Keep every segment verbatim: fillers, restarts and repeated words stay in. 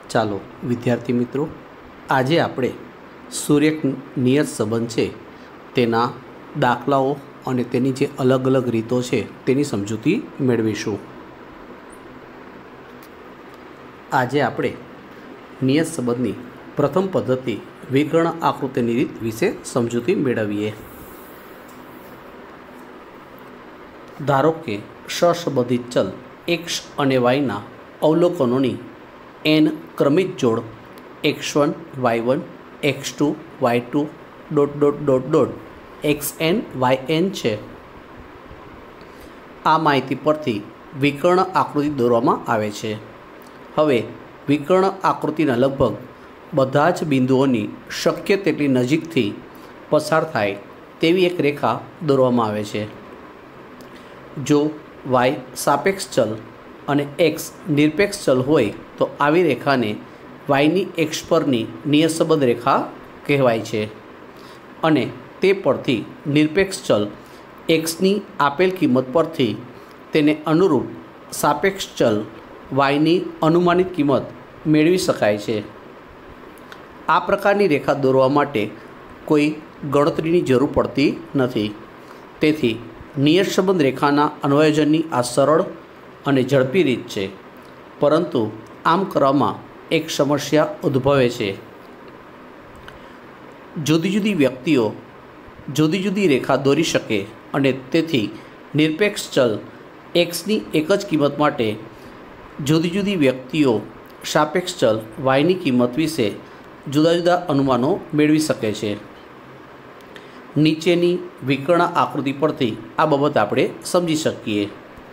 ચાલો વિદ્યાર્થી મિત્રો, આજે આપણે સૂર્યક નિયત સંબંધ છે તેના દાખલાઓ અને તેની જે અલગ અલગ રીતો છે તેની સમજૂતી મેળવીશું. આજે આપણે નિયત સંબંધની પ્રથમ પદ્ધતિ વિકર્ણ આકૃતિની રીત વિશે સમજૂતી મેળવીએ. ધારો કે સહસંબંધિત ચલ એક્સ અને વાયના અવલોકનોની એન ક્રમિક જોડ X one Y one X two Y two dot dot dot dot X N Y N છે. આ માહિતી પરથી વિકર્ણ આકૃતિ દોરવામાં આવે છે. હવે વિકર્ણ આકૃતિના લગભગ બધા જ બિંદુઓની શક્ય તેટલી નજીકથી પસાર થાય તેવી એક રેખા દોરવામાં આવે છે. જો વાય સાપેક્ષ ચલ અને એક્સ નિરપેક્ષ ચલ હોય તો આવી રેખાને વાયની એક્સ પરની નિયત સંબંધ રેખા કહેવાય છે અને તે પરથી નિરપેક્ષ ચલ એક્સની આપેલ કિંમત પરથી તેને અનુરૂપ સાપેક્ષ ચલ વાયની અનુમાનિત કિંમત મેળવી શકાય છે. આ પ્રકારની રેખા દોરવા માટે કોઈ ગણતરીની જરૂર પડતી નથી. તેથી નિયત સંબંધ રેખાના અન્વયોજનની આ સરળ અને ઝડપી રીત છે, પરંતુ આમ કરવામાં એક સમસ્યા ઉદ્ભવે છે. જુદી જુદી વ્યક્તિઓ જુદી જુદી રેખા દોરી શકે અને તેથી નિરપેક્ષ ચલ એક્સની એક જ કિંમત માટે જુદી જુદી વ્યક્તિઓ સાપેક્ષ ચલ વાયની કિંમત વિશે જુદા જુદા અનુમાનો મેળવી શકે છે. નીચેની વિકર્ણ આકૃતિ પરથી આ બાબત આપણે સમજી શકીએ.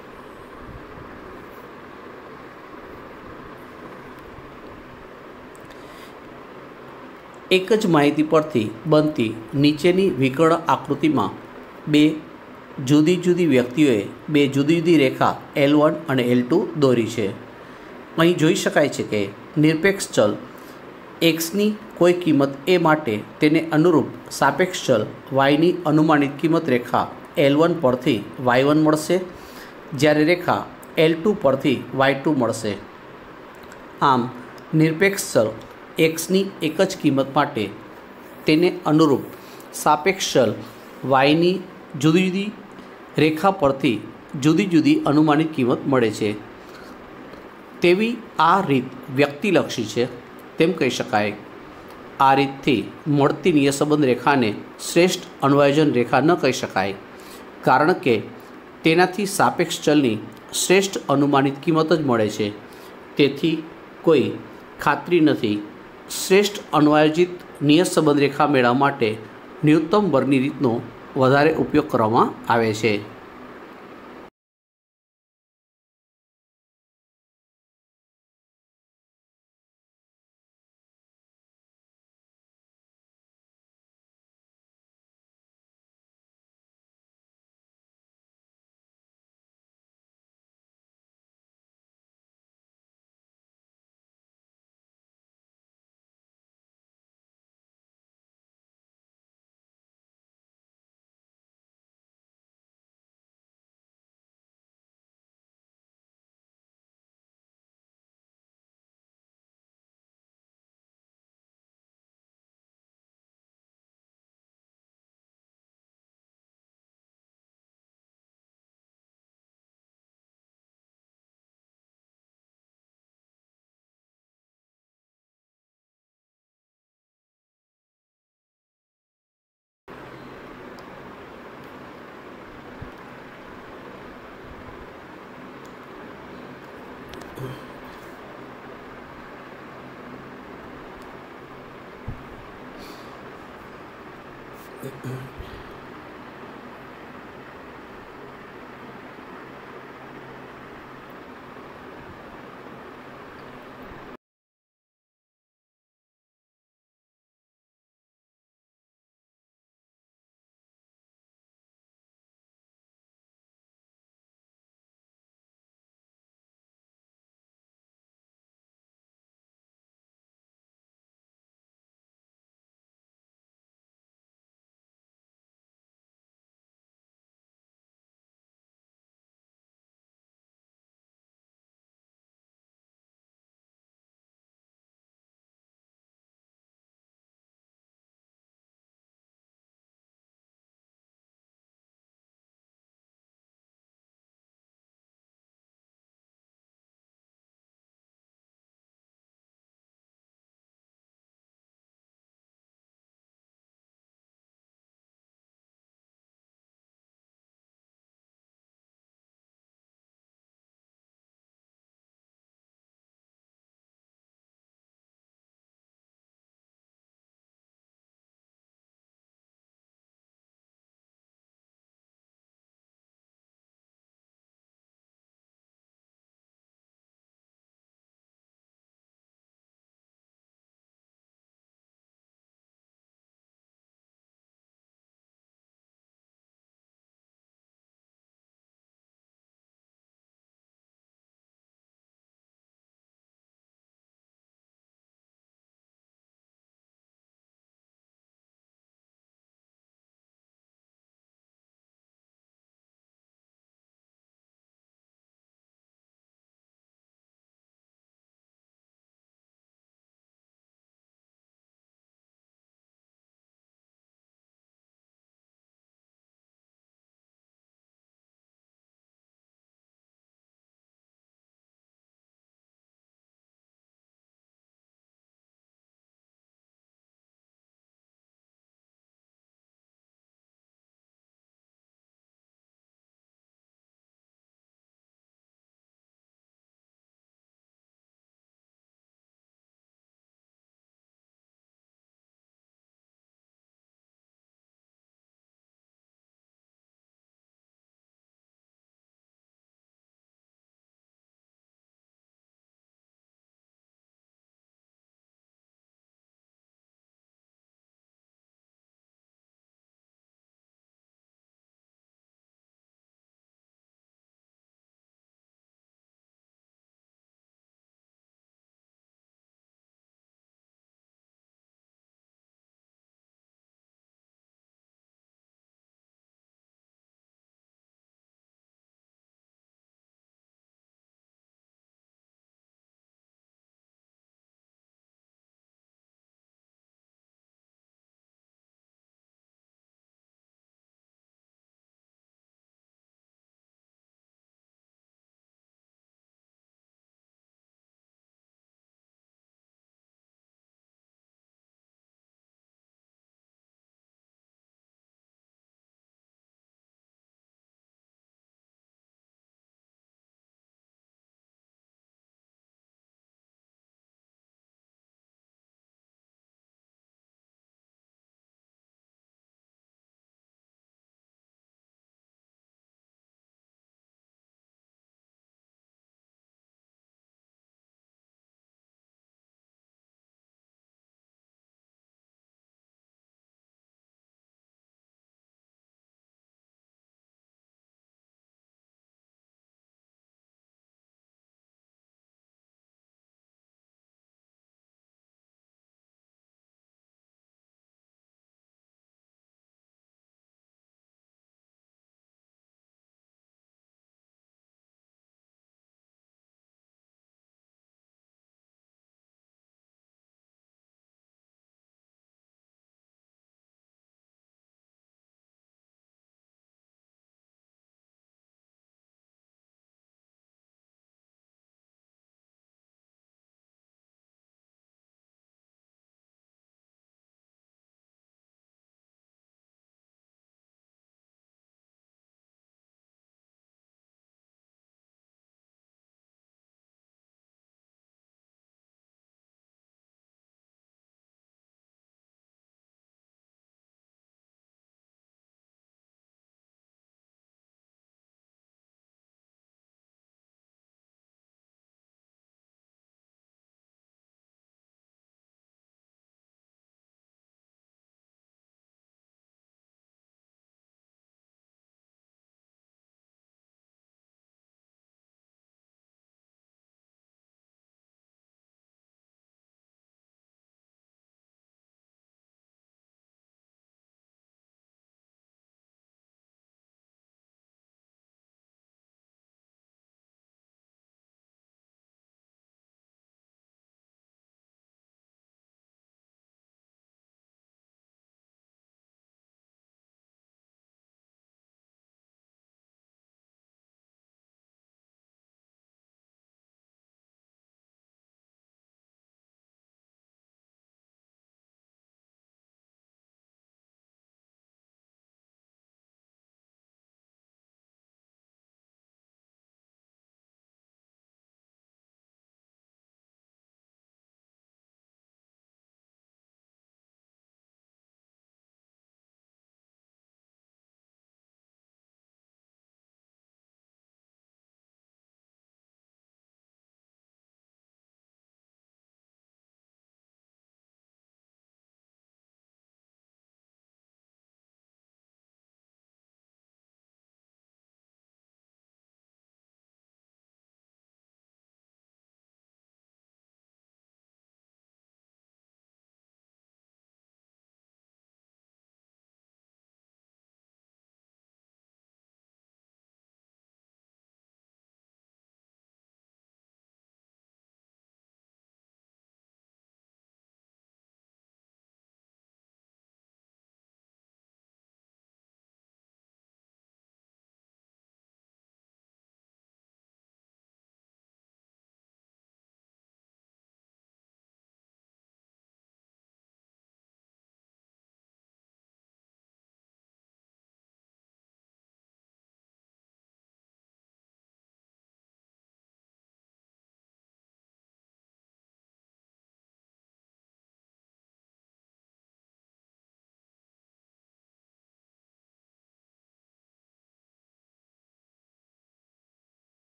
એક જ માહિતી પરથી બનતી નીચેની વિકર્ણ આકૃતિમાં બે જુદી જુદી વ્યક્તિઓએ બે જુદી જુદી રેખા એલ વન અને એલ ટુ દોરી છે. અહીં જોઈ શકાય છે કે નિરપેક્ષ ચલ એક્સની કોઈ કિંમત એ માટે તેને અનુરૂપ સાપેક્ષ ચલ વાયની અનુમાનિત કિંમત રેખા એલ વન પરથી વાય વન મળશે, જ્યારે રેખા એલ ટુ પરથી વાય ટુ મળશે. આમ નિરપેક્ષ ચલ એક્સની એક જ કિંમત માટે તેને અનુરૂપ સાપેક્ષ ચલ વાયની જુદી જુદી રેખા પરથી જુદી જુદી અનુમાનિત કિંમત મળે છે. તેવી આ રીત વ્યક્તિલક્ષી છે તેમ કહી શકાય. આ રીતથી મળતી નિયત સંબંધ રેખાને શ્રેષ્ઠ અન્વયોજન રેખા ન કહી શકાય, કારણ કે તેનાથી સાપેક્ષ ચલની શ્રેષ્ઠ અનુમાનિત કિંમત જ મળે છે. તેથી કોઈ ખાતરી નથી. શ્રેષ્ઠ અન્વયોજિત નિયત સંબંધ રેખા મેળવવા માટે ન્યૂનતમ વર્ગની રીતનો વધારે ઉપયોગ કરવામાં આવે છે.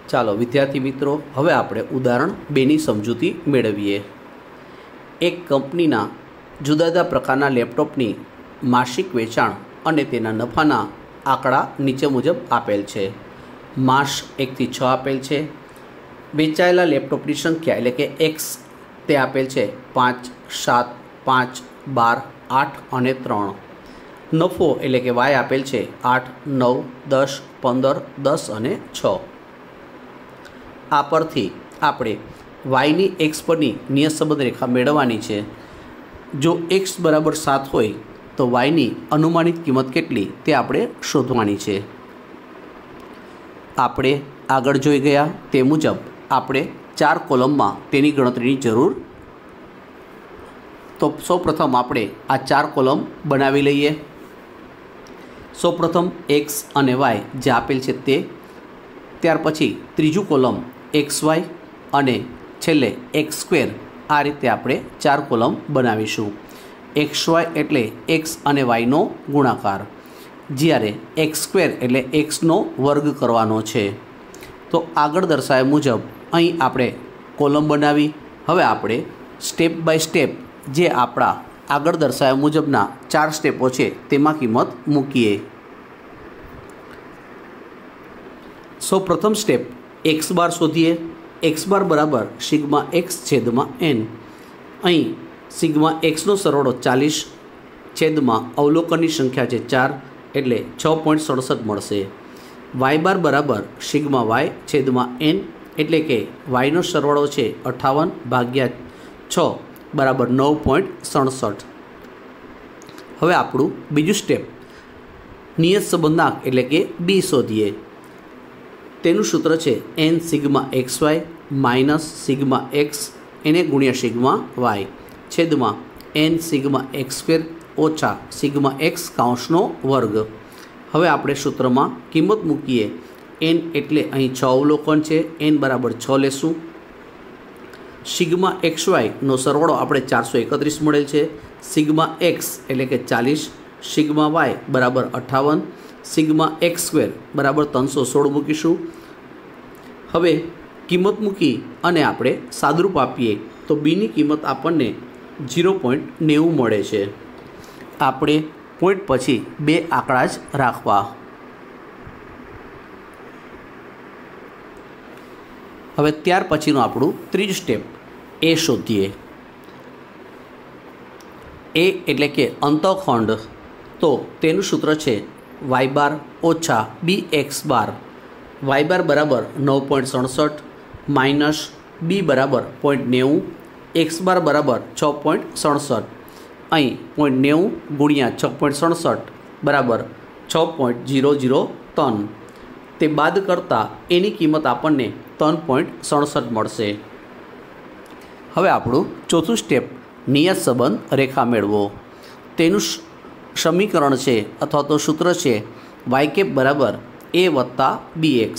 ચાલો વિદ્યાર્થી મિત્રો, હવે આપણે ઉદાહરણ બેની સમજૂતી મેળવીએ. એક કંપનીના જુદા જુદા પ્રકારના લેપટોપની માસિક વેચાણ અને તેના નફાના આંકડા નીચે મુજબ આપેલ છે. માસ એકથી છ આપેલ છે. વેચાયેલા લેપટોપની સંખ્યા એટલે કે એક્સ તે આપેલ છે પાંચ, સાત, પાંચ, બાર, આઠ અને ત્રણ. નફો એટલે કે વાય આપેલ છે આઠ, નવ, દસ, પંદર, દસ અને છ. આ પરથી આપણે વાયની એક્સ પરની નિયત સંબંધ રેખા મેળવવાની છે. જો એક્સ બરાબર સાત હોય તો વાયની અનુમાનિત કિંમત કેટલી તે આપણે શોધવાની છે. આપણે આગળ જોઈ ગયા તે મુજબ આપણે ચાર કોલમમાં તેની ગણતરીની જરૂર. તો સૌપ્રથમ આપણે આ ચાર કોલમ બનાવી લઈએ. સૌપ્રથમ એક્સ અને વાય જે આપેલ છે તે, ત્યાર પછી ત્રીજું કોલમ એક્સ વાય અને છેલ્લે એક્સ સ્ક્વેર. આ રીતે આપણે ચાર કોલમ બનાવીશું. એક્સ વાય એટલે એક્સ અને વાયનો ગુણાકાર, જ્યારે એક્સ સ્ક્વેર એટલે એક્સનો વર્ગ કરવાનો છે. તો આગળ દર્શાવ્યા મુજબ અહીં આપણે કોલમ બનાવી. હવે આપણે સ્ટેપ બાય સ્ટેપ જે આપણા આગળ દર્શાવ્યા મુજબના ચાર સ્ટેપો છે તેમાં કિંમત મૂકીએ. સૌ પ્રથમ સ્ટેપ એક્સ બાર શોધીએ. એક્સ બાર બરાબર સિગ્મા એક્સ છેદમાં એન. અહીં સિગ્મા એક્સનો સરવાળો ચાલીસ છેદમાં અવલોકનની સંખ્યા છે ચાર એટલે છ પોઈન્ટ સડસઠ મળશે. વાય બાર બરાબર સિગ્મા વાય છેદમાં એન એટલે કે વાયનો સરવાળો છે અઠ્ઠાવન ભાગ્યા છ બરાબર નવ પોઈન્ટ સડસઠ. હવે આપણું બીજું સ્ટેપ નિયત સંબંધાંક એટલે કે બી શોધીએ. તેનું સૂત્ર છે N sigma X Y minus sigma X એને ગુણ્યા સિગ્મા વાય છેદમાં એન સિગ્મા એક્સ સ્ક્વેર ઓછા સિગ્મા એક્સ કાઉન્સનો વર્ગ. હવે આપણે સૂત્રમાં કિંમત મૂકીએ. એન એટલે અહીં છ અવલોકન છે, એન બરાબર છ લેશું. સિગ્મા એક્સ વાયનો સરવાળો આપણે ચારસો એકત્રીસ મળેલ છે. સિગ્મા એક્સ એટલે કે ચાલીસ, સિગ્મા વાય બરાબર અઠ્ઠાવન, સિગ્મા એક્સ સ્ક્વેર બરાબર ત્રણસો સોળ મૂકીશું. હવે કિંમત મૂકી અને આપણે સાદરૂપ આપીએ તો બીની કિંમત આપણને ઝીરો પોઈન્ટ નેવું મળે છે. આપણે પોઈન્ટ પછી બે આંકડા જ રાખવા. હવે ત્યાર પછીનું આપણું ત્રીજું સ્ટેપ એ શોધીએ. એ એટલે કે અંતઃખંડ. તો તેનું સૂત્ર છે વાય બાર ઓછા બી એક્સ બાર. વાય બાર બરાબર નવ પોઈન્ટ સડસઠ માઇનસ બી બરાબર પોઈન્ટ નેવું, એક્સ બાર બરાબર છ પોઈન્ટ સડસઠ. અહીં પોઈન્ટ નેવું ગુણ્યા છ પોઈન્ટ સડસઠ બરાબર છ પોઈન્ટ ઝીરો ઝીરો ત્રણ. તે બાદ કરતાં એની કિંમત આપણને ત્રણ પોઈન્ટ સડસઠ મળશે. હવે આપણું ચોથું સ્ટેપ નિયત સંબંધ રેખા મેળવો. તેનું સમીકરણ છે અથવા તો સૂત્ર છે વાય કેપ બરાબર એ વત્તા બી એક્સ.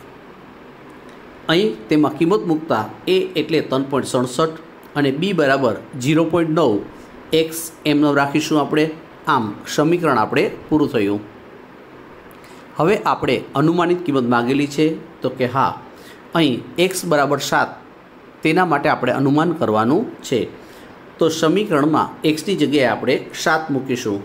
અહીં તેમાં કિંમત મૂકતા એ એટલે ત્રણ પોઈન્ટ સડસઠ અને બી બરાબર ઝીરો પોઈન્ટ નવ, એક્સ એમનો રાખીશું આપણે. આમ સમીકરણ આપણે પૂરું થયું. હવે આપણે અનુમાનિત કિંમત માગેલી છે તો કે હા, અહીં એક્સ બરાબર સાત તેના માટે આપણે અનુમાન કરવાનું છે. તો સમીકરણમાં એક્સની જગ્યાએ આપણે સાત મૂકીશું.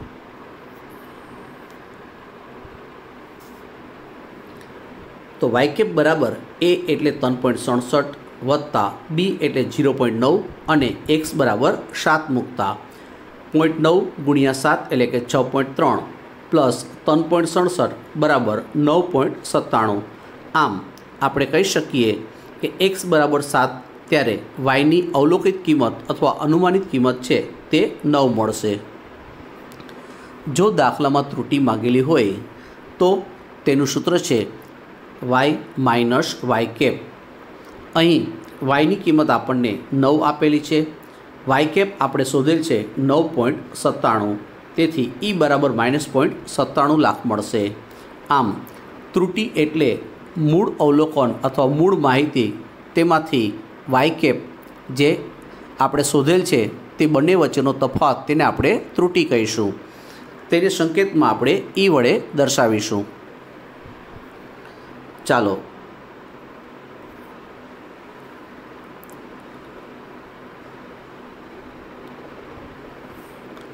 તો વાય કેપ બરાબર એ એટલે ત્રણ પોઈન્ટ સડસઠ વત્તા બી એટલે ઝીરો પોઈન્ટ નવ અને એક્સ બરાબર સાત મૂકતા પોઈન્ટ નવ ગુણ્યા સાત એટલે કે છ પોઈન્ટ ત્રણ પ્લસ ત્રણ પોઈન્ટ સડસઠ બરાબર નવ પોઈન્ટ સત્તાણું. આમ આપણે કહી શકીએ કે એક્સ બરાબર સાત ત્યારે વાયની અવલોકિત કિંમત અથવા અનુમાનિત કિંમત છે તે નવ મળશે. જો દાખલામાં ત્રુટિ માગેલી હોય તો તેનું સૂત્ર છે વાય માઇનસ વાય કેપ. અહીં વાયની કિંમત આપણને નવ આપેલી છે, વાય કેપ આપણે શોધેલ છે નવ પોઈન્ટ સત્તાણું. તેથી ઈ બરાબર માઇનસ પોઈન્ટ સત્તાણું લાખ મળશે. આમ ત્રુટિ એટલે મૂળ અવલોકન અથવા મૂળ માહિતી તેમાંથી વાય કેપ જે આપણે શોધેલ છે તે બંને વચ્ચેનો તફાવત તેને આપણે ત્રુટિ કહીશું. તેને સંકેતમાં આપણે ઈ વડે દર્શાવીશું. ચાલો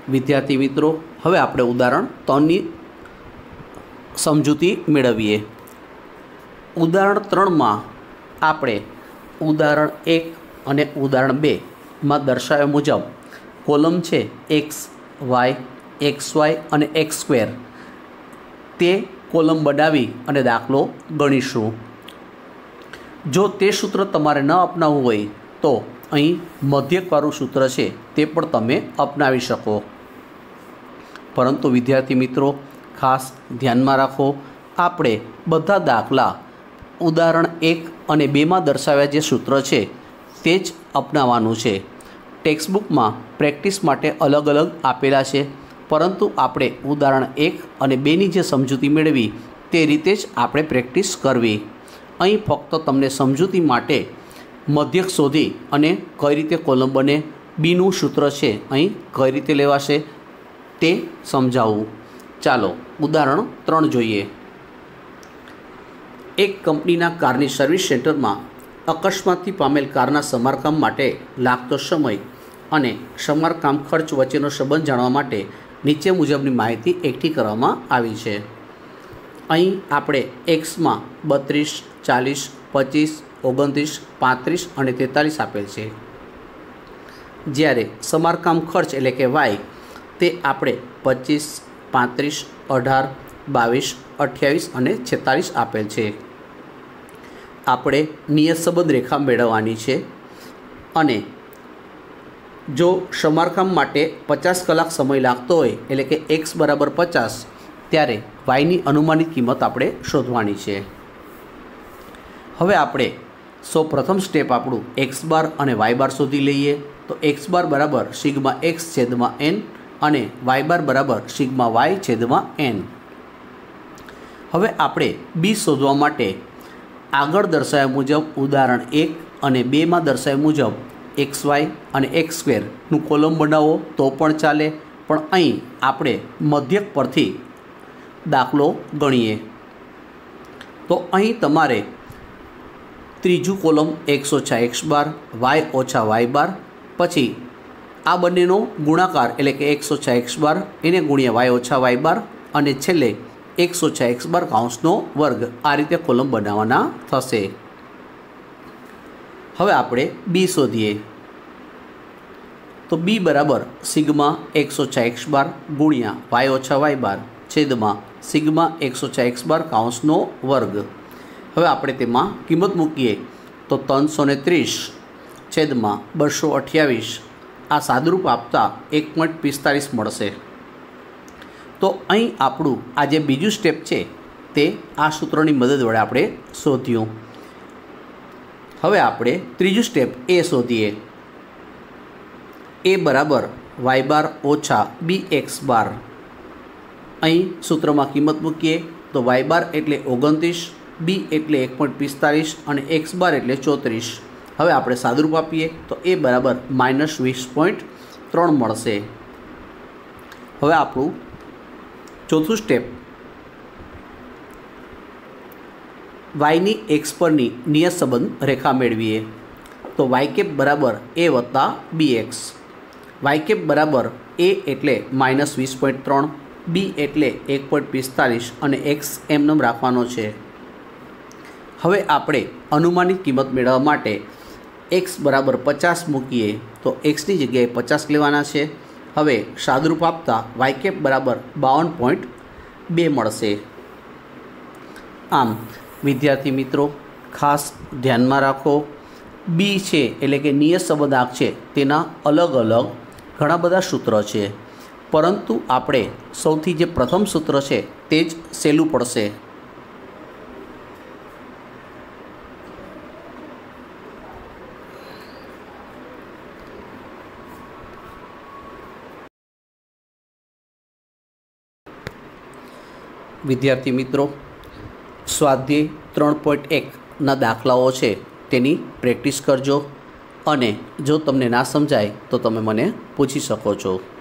विद्यार्थी मित्रों, हवे आपणे उदाहरण त्रणनी समजूती मेळवीए। उदाहरण त्रण में आपणे उदाहरण एक अने उदाहरण बे में दर्शाव्या मुजब कोलम छे एक्स वाय एक्स वाय अने एक्स स्क्वेर ते कोलम बनावी अने दाखलो गणीशुं। जो ते सूत्र तमारे न अपनावવું હોય तो અહીં મધ્યકવાળું सूत्र છે તે પણ તમે અપનાવી શકો। પરંતુ વિદ્યાર્થી મિત્રો ખાસ ધ્યાનમાં રાખો, આપણે બધા દાખલા ઉદાહરણ એક અને બેમાં દર્શાવ્યા જે સૂત્ર છે તે જ અપનાવવાનું છે। ટેક્સ્ટબુકમાં પ્રેક્ટિસ માટે અલગ અલગ આપેલા છે, પરંતુ આપણે ઉદાહરણ એક અને બેની જે સમજૂતી મેળવી તે રીતે જ આપણે પ્રેક્ટિસ કરવી। અહીં ફક્ત તમને સમજૂતી માટે મધ્યક શોધી અને કઈ રીતે કોલમ બને, બીનું સૂત્ર છે અહીં કઈ રીતે લેવાશે તે સમજાવું। ચાલો ઉદાહરણ ત્રણ જોઈએ। એક કંપનીના કારની સર્વિસ સેન્ટરમાં અકસ્માતથી પામેલ કારના સમારકામ માટે લાગતો સમય અને સમારકામ ખર્ચ વચ્ચેનો સંબંધ જાણવા માટે નીચે મુજબની માહિતી એકઠી કરવામાં આવી છે। અહીં આપણે એક્સમાં બત્રીસ, ચાલીસ, પચીસ, ઓગણત્રીસ, પાંત્રીસ અને તેતાલીસ આપેલ છે, જ્યારે સમારકામ ખર્ચ એટલે કે વાય તે આપણે પચીસ, પાંત્રીસ, અઢાર, બાવીસ, અઠ્યાવીસ અને છેતાલીસ આપેલ છે। આપણે નિયત સંબંધ રેખા મેળવવાની છે અને જો સમારકામ માટે પચાસ કલાક સમય લાગતો હોય એટલે કે એક્સ બરાબર પચાસ, ત્યારે વાયની અનુમાનિત કિંમત આપણે શોધવાની છે। હવે આપણે સૌ પ્રથમ સ્ટેપ આપણું એક્સ બાર અને વાય બાર શોધી લઈએ। તો એક્સ બાર બરાબર સિગ્મા એક્સ છેદમાં એન અને વાય બાર બરાબર સિગ્મા વાય છેદમાં એન। હવે આપણે બી શોધવા માટે આગળ દર્શાવ્યા મુજબ ઉદાહરણ એક અને બેમાં દર્શાવ્યા મુજબ એક્સ વાય અને એક્સ સ્ક્વેરનું કોલમ બનાવો તો પણ ચાલે, પણ અહીં આપણે મધ્યક પરથી દાખલો ગણીએ। તો અહીં તમારે ત્રીજું કોલમ એક્સ ઓછા એક્સ બાર વાય ઓછા વાય બાર, પછી આ બંનેનો ગુણાકાર એટલે કે એક્સ ઓછા એક્સ બાર એને ગુણ્યા વાય ઓછા વાય બાર અને છેલ્લે એક્સ ઓછા એક્સ બાર કાઉન્સનો વર્ગ, આ રીતે કોલમ બનાવવાના થશે। હવે આપણે બી શોધીએ। તો બી બરાબર સિગ્મા એક્સ ઓછા એક્સ બાર ગુણ્યા વાય ઓછા વાય બાર છેદમાં સિગ્મા એક્સ ઓછા એક્સ બાર કાઉન્સનો વર્ગ। હવે આપણે તેમાં કિંમત મૂકીએ તો ત્રણસો ને ત્રીસ છેદમાં બસો અઠ્યાવીસ આ સાદુરૂપ આપતા એક પોઈન્ટ પિસ્તાલીસ મળશે। તો અહીં આપણું આ જે બીજું સ્ટેપ છે તે આ સૂત્રની મદદ વડે આપણે શોધ્યું। હવે આપણે ત્રીજું સ્ટેપ એ શોધીએ। એ બરાબર વાય બાર ઓછા બી એક્સ બાર। અહીં સૂત્રમાં કિંમત મૂકીએ તો વાય બાર એટલે ઓગણત્રીસ, બી એટલે એક પોઈન્ટ પિસ્તાલીસ અને એક્સ બાર એટલે ચોત્રીસ। હવે આપણે સાદુરૂપ આપીએ તો એ બરાબર માઇનસ વીસ પોઈન્ટ ત્રણ મળશે। હવે આપણું ચોથું સ્ટેપ વાયની એક્સ પરની નિયત સંબંધ રેખા મેળવીએ। તો વાય કેપ બરાબર એ વત્તા બી એક્સ। વાય કેપ બરાબર એ એટલે માઇનસ વીસ પોઈન્ટ ત્રણ, બી એટલે એક પોઈન્ટ પિસ્તાલીસ અને એક્સ એમનેમ રાખવાનો છે। હવે આપણે અનુમાનિત કિંમત મેળવવા માટે એક્સ બરાબર પચાસ મૂકીએ તો એક્સની જગ્યાએ પચાસ લેવાના છે। હવે સાદુરૂપ આપતા વાય કેપ બરાબર બાવન પોઈન્ટ બે મળશે। આમ વિદ્યાર્થી મિત્રો ખાસ ધ્યાનમાં રાખો, બી છે એટલે કે નિયત સંબંધાંક છે તેના અલગ અલગ ઘણા બધા સૂત્ર છે, પરંતુ આપણે સૌથી જે પ્રથમ સૂત્ર છે તે જ સહેલું પડશે। વિદ્યાર્થી મિત્રો, સ્વાધ્યાય ત્રણ પોઈન્ટ એકના દાખલાઓ છે તેની પ્રેક્ટિસ કરજો અને જો તમને ના સમજાય તો તમે મને પૂછી શકો છો।